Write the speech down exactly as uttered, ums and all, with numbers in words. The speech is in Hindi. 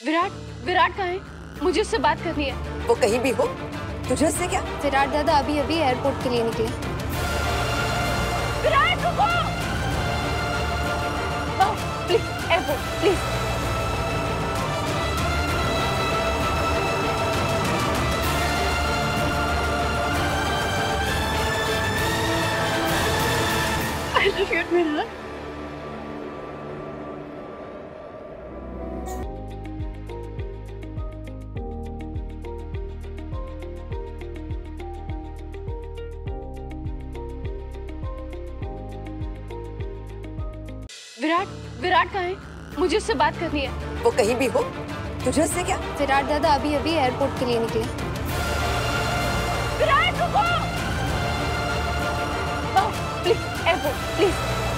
विराट विराट कहाँ है? मुझे उससे बात करनी है। वो कहीं भी हो, तुझे उससे क्या? विराट दादा अभी अभी एयरपोर्ट के लिए निकले। विराट रुको! Please airport please. I love you, Virat. Virat Virat कहाँ है? मुझे उससे बात करनी है। वो कहीं भी हो, तुझे उससे क्या? विराट दादा अभी अभी एयरपोर्ट के लिए निकले। विराट रुको! Please airport please.